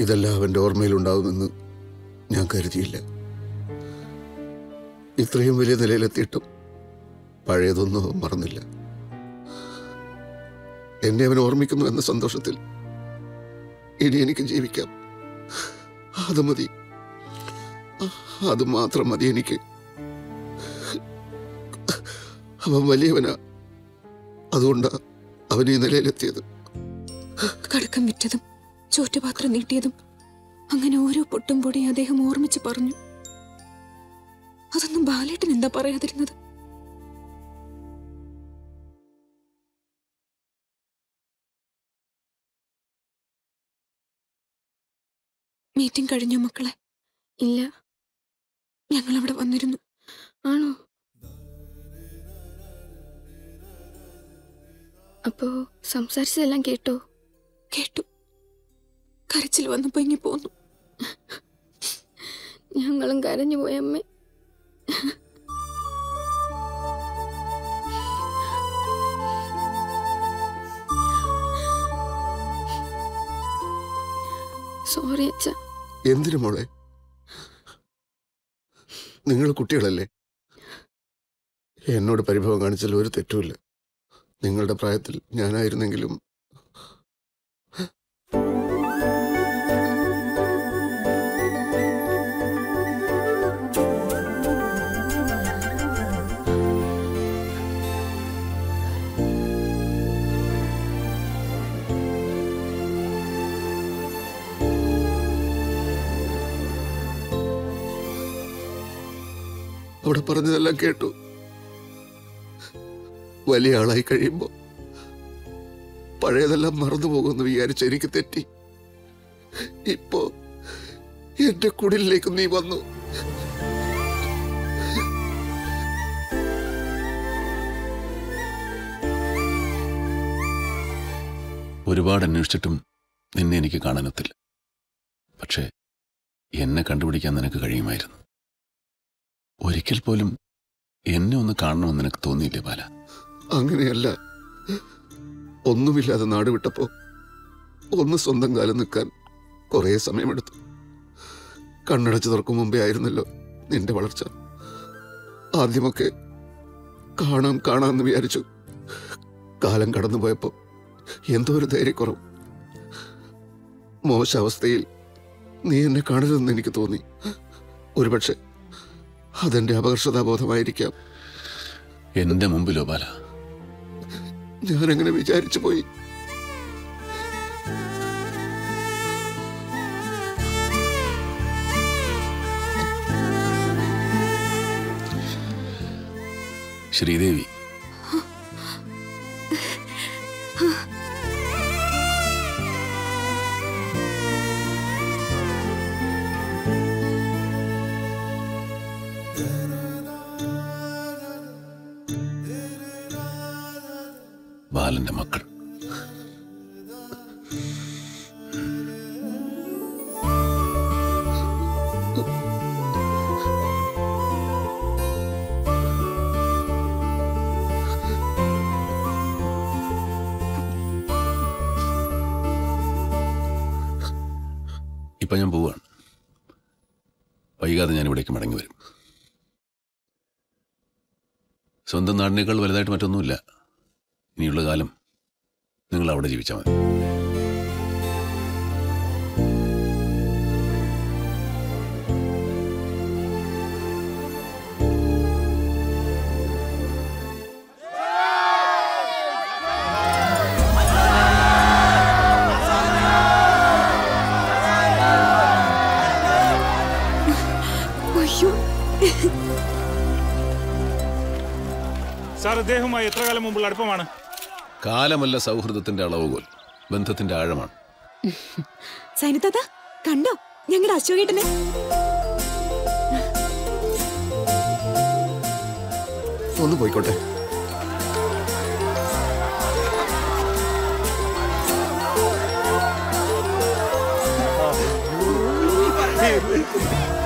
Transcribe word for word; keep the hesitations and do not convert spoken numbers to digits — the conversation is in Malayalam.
ഇതെല്ലാം അവൻ്റെ ഓർമ്മയിലുണ്ടാവുമെന്ന് ഞാൻ കരുതിയില്ല. ഇത്രയും വലിയ നിലയിലെത്തിയിട്ടും പഴയതൊന്നും അവൻ മറന്നില്ല. എന്നെ അവൻ ഓർമ്മിക്കുന്നു എന്ന സന്തോഷത്തിൽ ഇനി എനിക്ക് ജീവിക്കാം. അത് മതി, അത് മാത്രം മതി എനിക്ക്. അവൻ വലിയവനാ, അതുകൊണ്ടാ അവൻ ഈ നിലയിലെത്തിയത്. കടക്കം വിറ്റതും ചോറ്റുപാത്രം നീട്ടിയതും അങ്ങനെ ഓരോ പൊട്ടും പൊടിയും അദ്ദേഹം ഓർമ്മിച്ച് പറഞ്ഞു. അതൊന്നും ബാലേട്ടൻ എന്താ പറയാതിരുന്നത്? മീറ്റിംഗ് കഴിഞ്ഞോ മക്കളെ? ഇല്ല. ഞങ്ങൾ അവിടെ വന്നിരുന്നു. ആണോ? അപ്പോ സംസാരിച്ചതെല്ലാം കേട്ടോ? കേട്ടു. കരച്ചിൽ വന്നപ്പോ ഇങ്ങി പോന്നു. ഞങ്ങളും കരഞ്ഞു പോയി അമ്മേ. സോറി അച്ഛ. എന്തിനു മോളെ? നിങ്ങൾ കുട്ടികളല്ലേ. എന്നോട് പരിഭവം കാണിച്ചാൽ ഒരു തെറ്റുമില്ല. നിങ്ങളുടെ പ്രായത്തിൽ ഞാനായിരുന്നെങ്കിലും അവിടെ പറഞ്ഞതെല്ലാം കേട്ടു. വലിയ ആളായി കഴിയുമ്പോ പഴയതെല്ലാം മറന്നുപോകുമെന്ന് വിചാരിച്ച എനിക്ക് തെറ്റി. ഇപ്പോ എന്റെ കുടിലേക്ക് നീ വന്നു. ഒരുപാട് അന്വേഷിച്ചിട്ടും നിന്നെ എനിക്ക് കാണാനൊത്തില്ല. പക്ഷേ എന്നെ കണ്ടുപിടിക്കാൻ നിനക്ക് കഴിയുമായിരുന്നു. ഒരിക്കൽ പോലും എന്നെ ഒന്ന് കാണണമെന്ന് നിനക്ക് തോന്നിയില്ലേ ബാല? അങ്ങനെയല്ല. ഒന്നുമില്ലാതെ നാട് വിട്ടപ്പോ ഒന്ന് സ്വന്തം കാലം നിൽക്കാൻ കുറേ സമയമെടുത്തു. കണ്ണടച്ചു തുറക്കും മുമ്പേ ആയിരുന്നല്ലോ നിന്റെ വളർച്ച. ആദ്യമൊക്കെ കാണാം കാണാമെന്ന് വിചാരിച്ചു. കാലം കടന്നുപോയപ്പോ എന്തോ ഒരു ധൈര്യക്കുറവ്. മോശാവസ്ഥയിൽ നീ എന്നെ കാണരുതെന്ന് എനിക്ക് തോന്നി. ഒരുപക്ഷെ അതെന്റെ അപകർഷതാബോധമായിരിക്കാം. എന്റെ മുമ്പിലോ ബാല? ഞാനങ്ങനെ വിചാരിച്ചു പോയി. ശ്രീദേവി, ബാലന്റെ മക്കൾ. ഇപ്പൊ ഞാൻ പോവാണ്. വൈകാതെ ഞാൻ ഇവിടേക്ക് മടങ്ങി വരും. സ്വന്തം നാടിനേക്കാൾ വലുതായിട്ട് മറ്റൊന്നുമില്ല. ഇനിയുള്ള കാലം നിങ്ങൾ അവിടെ ജീവിച്ചാൽ മതി. സാർ, അദ്ദേഹവുമായി എത്ര കാലം മുമ്പുള്ള അടുപ്പമാണ്? കാലമല്ല സൗഹൃദത്തിന്റെ അളവുകോൽ, ബന്ധത്തിന്റെ ആഴമാണ്. സൈനത്താത്ത കണ്ടോ ഞങ്ങളുടെ അശോകേട്ടനെ? ഒന്ന് പോയിക്കോട്ടെ. Hey,